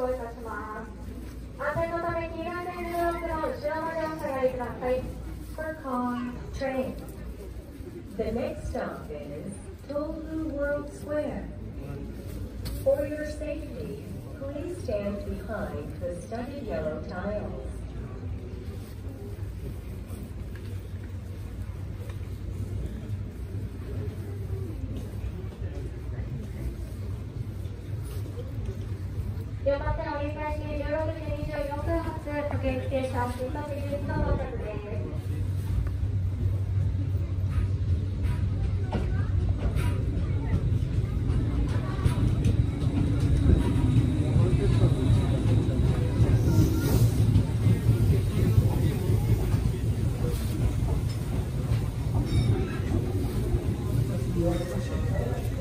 行いたします。安全のため黄色い線のロープの後ろまでお下がりください。 Furcon train. The next stop is Tolu World Square. For your safety, please stand behind the studded yellow tiles. 4番線折り返し16時24分発各駅停車新橋美術の到着です。 言われましたね。